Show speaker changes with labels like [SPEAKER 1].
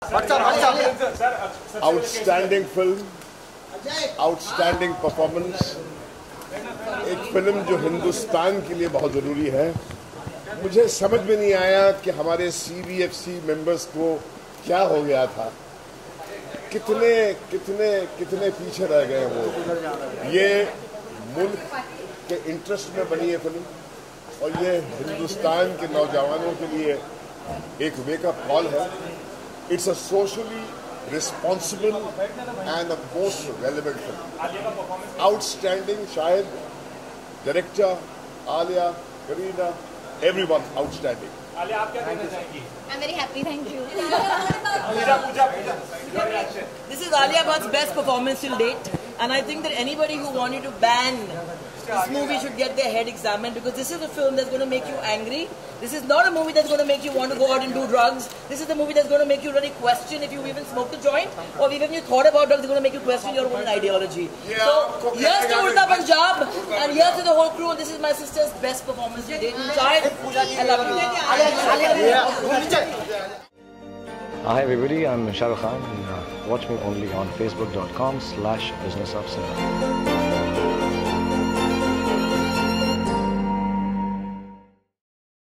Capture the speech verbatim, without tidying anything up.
[SPEAKER 1] Outstanding film, outstanding performance. एक film जो हिंदुस्तान के लिए बहुत ज़रूरी है. मुझे समझ में नहीं आया कि हमारे C B F C members को क्या हो गया था. कितने कितने कितने पीछे रह गए वो. ये मुल्क के इंटरेस्ट में बनी है फिल्म और ये हिंदुस्तान के नौजवानों के लिए एक वेकअप कॉल है. It's a socially responsible and the most relevant film. Outstanding, शायद director, Alia, Kareena, everyone outstanding.
[SPEAKER 2] Alia, आप क्या कहना चाहेंगी?
[SPEAKER 3] I'm very happy, thank you.
[SPEAKER 2] Pooja, Pooja, Pooja, your reaction?
[SPEAKER 4] This is Alia Bhatt's best performance till date, and I think that anybody who wanted to ban this movie should get their head examined, because this is a film that's going to make you angry. This is not a movie that's going to make you want to go out and do drugs. This is the movie that's going to make you really question if you even smoked a joint, or even if you thought about drugs, it's going to make you question your own ideology.
[SPEAKER 1] Yeah,
[SPEAKER 4] so, here's to Udta Punjab, and here's to the whole crew. This is my sister's best performance to date. Child, I love you.
[SPEAKER 5] Hi everybody, I'm Shah Rukh Khan. Watch me only on facebook dot com slash business of cinema.